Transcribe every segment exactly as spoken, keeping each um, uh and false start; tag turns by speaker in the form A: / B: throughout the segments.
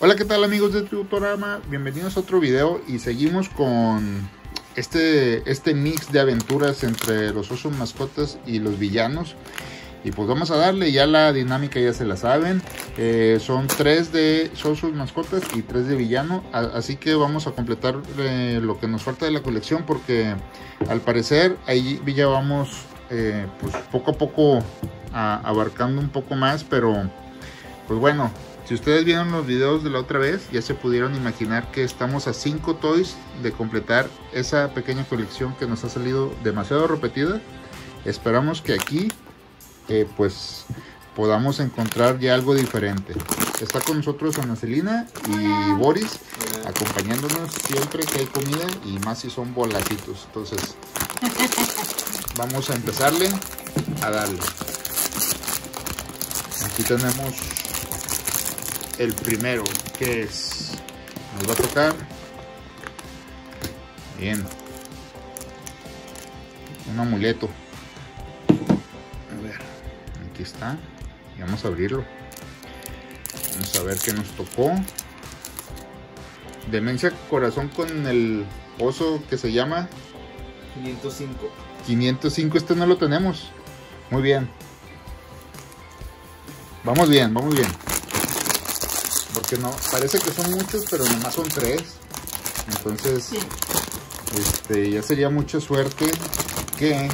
A: Hola, ¿qué tal amigos de Tributorama? Bienvenidos a otro video y seguimos con este, este mix de aventuras entre los osos mascotas y los villanos. Y pues vamos a darle, ya la dinámica ya se la saben. Eh, son tres de osos mascotas y tres de villano. A, así que vamos a completar eh, lo que nos falta de la colección, porque al parecer ahí ya vamos eh, pues poco a poco a, abarcando un poco más. Pero pues bueno, si ustedes vieron los videos de la otra vez, ya se pudieron imaginar que estamos a cinco toys de completar esa pequeña colección que nos ha salido demasiado repetida. Esperamos que aquí eh, pues podamos encontrar ya algo diferente. Está con nosotros Ana Celina y Boris, acompañándonos siempre que hay comida, y más si son bolacitos. Entonces vamos a empezarle a darle. Aquí tenemos el primero, que es, nos va a tocar, bien, un amuleto. A ver, aquí está, y vamos a abrirlo. Vamos a ver qué nos tocó. Demencia Corazón con el oso que se llama
B: quinientos cinco.
A: quinientos cinco, este no lo tenemos. Muy bien, vamos bien, vamos bien. Porque no, parece que son muchos, pero nomás son tres. Entonces, sí. este, ya sería mucha suerte que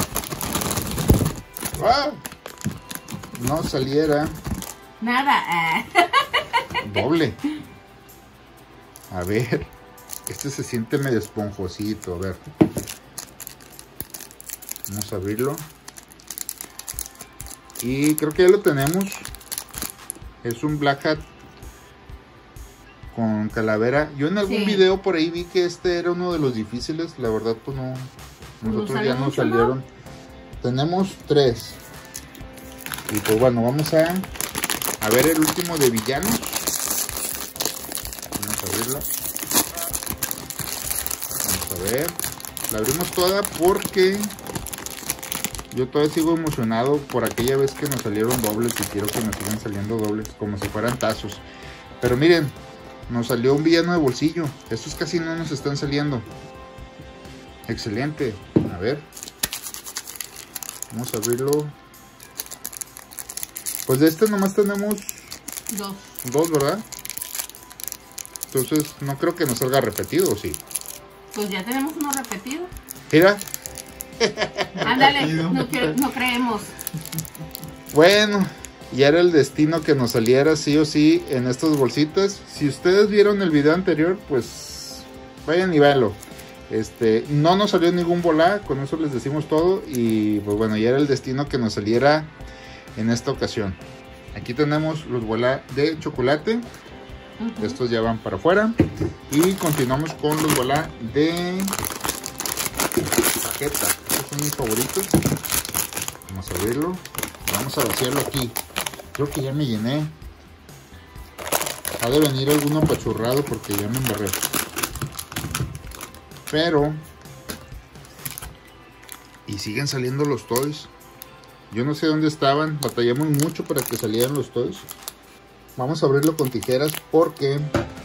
A: ¡ah! no saliera
C: nada.
A: Doble. A ver, este se siente medio esponjosito. A ver, vamos a abrirlo. Y creo que ya lo tenemos. Es un Black Hat con calavera. Yo en algún sí. video por ahí vi que este era uno de los difíciles. La verdad pues no, nosotros no ya nos salieron, ¿no? Tenemos tres. Y pues bueno, vamos a a ver el último de villanos. Vamos a abrirlo. Vamos a ver, la abrimos toda porque yo todavía sigo emocionado por aquella vez que nos salieron dobles, y quiero que nos sigan saliendo dobles como si fueran tazos. Pero miren, nos salió un villano de bolsillo. Estos casi no nos están saliendo. Excelente. A ver, vamos a abrirlo. Pues de este nomás tenemos
C: dos.
A: Dos, ¿verdad? Entonces no creo que nos salga repetido, ¿o sí?
C: Pues ya tenemos uno repetido.
A: Mira.
C: Ándale, no, no creemos.
A: Bueno, ya era el destino que nos saliera sí o sí en estas bolsitas. Si ustedes vieron el video anterior, pues vayan y véanlo. Este, no nos salió ningún volá, con eso les decimos todo. Y pues bueno, ya era el destino que nos saliera en esta ocasión. Aquí tenemos los volá de chocolate. Uh-huh. Estos ya van para afuera. Y continuamos con los volá de paqueta. Estos son mis favoritos. Vamos a abrirlo. Vamos a vaciarlo aquí. Creo que ya me llené. Ha de venir alguno apachurrado porque ya me embarré. Pero y siguen saliendo los toys. Yo no sé dónde estaban. Batallamos mucho para que salieran los toys. Vamos a abrirlo con tijeras porque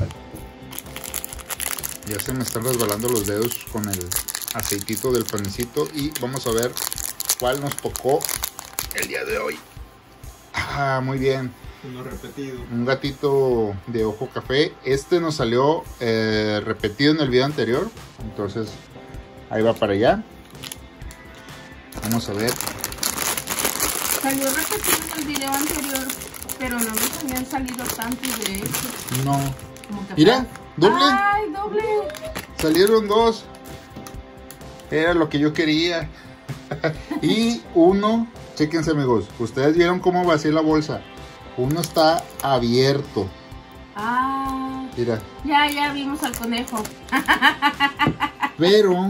A: ya se me están resbalando los dedos con el aceitito del panecito. Y vamos a ver cuál nos tocó el día de hoy. Ah, muy bien.
B: Uno repetido.
A: Un gatito de ojo café. Este nos salió eh, repetido en el video anterior. Entonces ahí va para allá. Vamos a ver.
C: Salió repetido en el video anterior, pero no nos habían salido tantos de estos.
A: No. Mira, doble.
C: Ay, doble.
A: Salieron dos. Era lo que yo quería. Y uno, chéquense amigos, ustedes vieron cómo vacié la bolsa. Uno está abierto.
C: Ah.
A: Mira.
C: Ya, ya vimos al conejo.
A: Pero,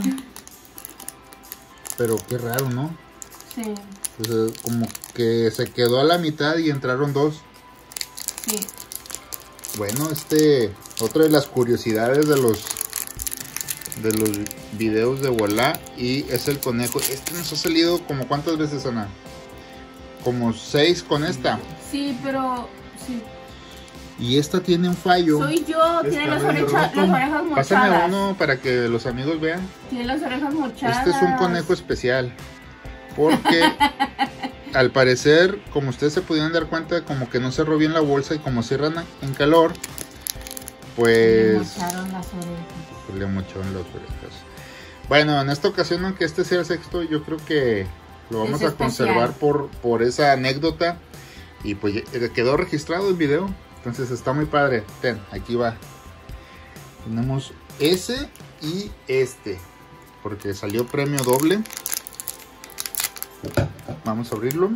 A: pero qué raro, ¿no?
C: Sí.
A: Pues, como que se quedó a la mitad y entraron dos.
C: Sí.
A: Bueno, este, otra de las curiosidades de los de los videos de Volá, y es el conejo. Este nos ha salido como ¿cuántas veces, Ana? Como seis con esta.
C: Sí, pero sí.
A: Y esta tiene un fallo.
C: Soy yo,
B: Es
C: tiene las,
B: cabello
C: oreja-
B: roto.
C: las orejas mochadas.
A: Pásame uno para que los amigos vean.
C: Tiene las orejas mochadas.
A: Este es un conejo especial. Porque al parecer, como ustedes se pudieron dar cuenta, como que no cerró bien la bolsa y como cierran en calor,
C: Le
A: pues
C: mocharon las orejas.
A: le mocharon las orejas. Bueno, en esta ocasión, aunque este sea el sexto, yo creo que lo vamos
C: Es
A: a conservar por, por esa anécdota. Y pues ya- quedó registrado el video. Entonces está muy padre. Ten, aquí va. Tenemos ese y este. Porque salió premio doble. Vamos a abrirlo.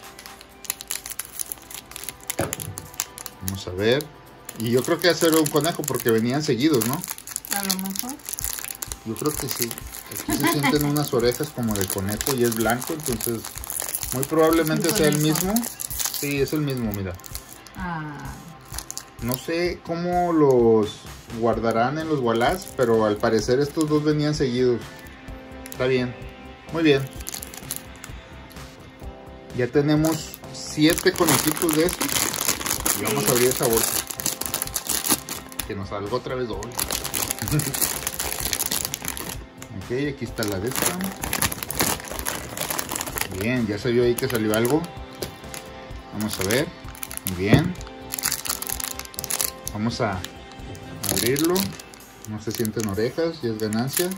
A: Vamos a ver. Y yo creo que hacer un conejo porque venían seguidos, ¿no?
C: A lo mejor.
A: Yo creo que sí. Aquí se sienten unas orejas como de conejo y es blanco, entonces muy probablemente
C: Es un
A: sea el
C: conejo.
A: mismo. Sí, es el mismo, mira.
C: Ah,
A: No sé cómo los guardarán en los Wallace, pero al parecer estos dos venían seguidos. Está bien, muy bien. Ya tenemos siete conejitos de estos. Y vamos a abrir esa bolsa. Que nos salga otra vez doble. Ok, aquí está la de esta. Bien, ya se vio ahí que salió algo. Vamos a ver. Muy bien. Vamos a abrirlo. No se sienten orejas, ya es ganancia.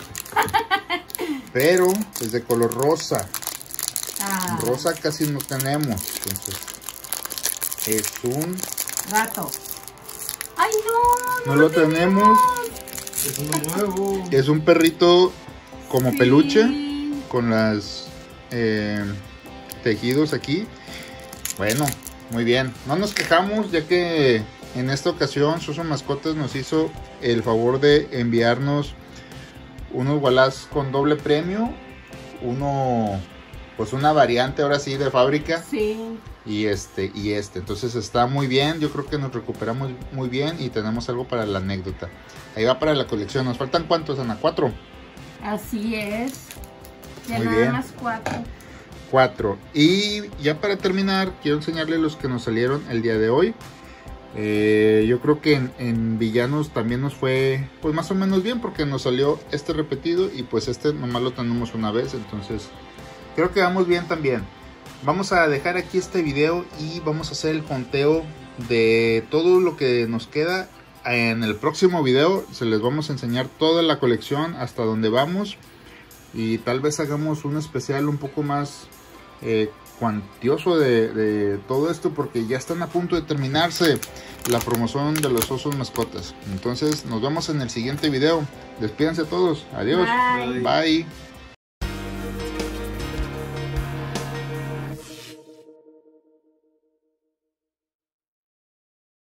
A: Pero es de color rosa.
C: ah,
A: Rosa casi no tenemos. Entonces es un...
C: gato. Ay, no,
A: No lo tenemos.
B: Es uno nuevo.
A: Es un perrito como
C: Sí.
A: peluche. Con las eh, tejidos aquí. Bueno, muy bien. No nos quejamos ya que en esta ocasión Soso Mascotas nos hizo el favor de enviarnos unos Wallace con doble premio. Uno, pues una variante ahora sí de fábrica.
C: Sí.
A: Y este, y este. Entonces está muy bien. Yo creo que nos recuperamos muy bien y tenemos algo para la anécdota. Ahí va para la colección. ¿Nos faltan cuántos, Ana? ¿Cuatro?
C: Así es. Ya
A: Muy
C: nada
A: bien.
C: más cuatro.
A: Cuatro. Y ya para terminar, quiero enseñarles los que nos salieron el día de hoy. Eh, yo creo que en, en villanos también nos fue pues más o menos bien porque nos salió este repetido y pues este nomás lo tenemos una vez, entonces creo que vamos bien también. Vamos a dejar aquí este video y vamos a hacer el conteo de todo lo que nos queda. En el próximo video se les vamos a enseñar toda la colección hasta donde vamos y tal vez hagamos un especial un poco más eh, cuantioso de, de todo esto porque ya están a punto de terminarse la promoción de los osos mascotas. Entonces nos vemos en el siguiente video. Despídense todos. Adiós.
C: Bye.
B: Bye.
A: Bye.